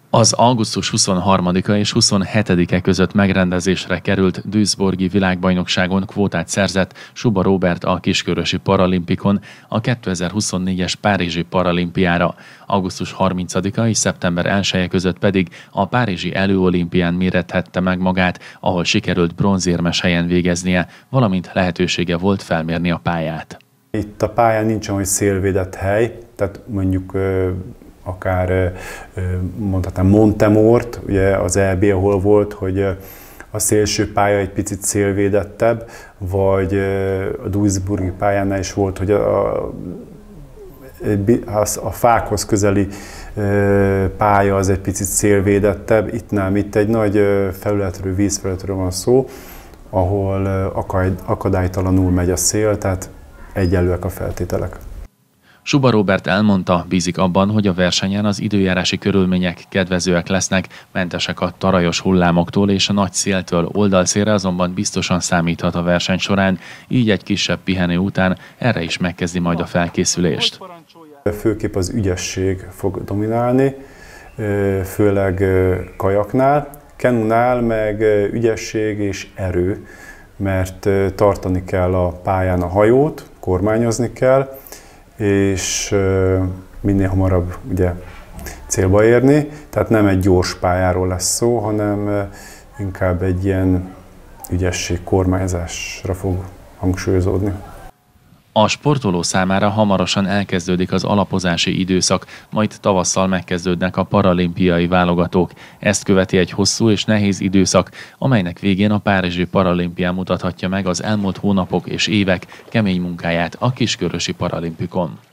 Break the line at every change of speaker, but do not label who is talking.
Az augusztus 23-a és 27-e között megrendezésre került Duisburgi világbajnokságon kvótát szerzett Suba Róbert a Kiskörösi Paralimpikon a 2024-es Párizsi Paralimpiára. Augusztus 30-a és szeptember 1-e között pedig a Párizsi Előolimpián mérethette meg magát, ahol sikerült bronzérmes helyen végeznie, valamint lehetősége volt felmérni a pályát.
Itt a pályán nincsen olyan szélvédett hely, tehát mondjuk akár mondhatnám Montemort, ugye az EB, ahol volt, hogy a szélső pálya egy picit szélvédettebb, vagy a Duisburgi pályánál is volt, hogy a fákhoz közeli pálya az egy picit szélvédettebb. Itt nem, itt egy nagy felületről, vízfelületről van szó, ahol akadálytalanul megy a szél, tehát egyenlőek a feltételek.
Suba Róbert elmondta, bízik abban, hogy a versenyen az időjárási körülmények kedvezőek lesznek, mentesek a tarajos hullámoktól és a nagy széltől, oldalszélre azonban biztosan számíthat a verseny során, így egy kisebb pihenő után erre is megkezdi majd a felkészülést.
Főképp az ügyesség fog dominálni, főleg kajaknál, kenunál meg ügyesség és erő, mert tartani kell a pályán a hajót, kormányozni kell, és minél hamarabb ugye célba érni. Tehát nem egy gyors pályáról lesz szó, hanem inkább egy ilyen ügyesség kormányzásra fog hangsúlyozódni.
A sportoló számára hamarosan elkezdődik az alapozási időszak, majd tavasszal megkezdődnek a paralimpiai válogatók. Ezt követi egy hosszú és nehéz időszak, amelynek végén a Párizsi Paralimpián mutathatja meg az elmúlt hónapok és évek kemény munkáját a Kiskörösi Paralimpikon.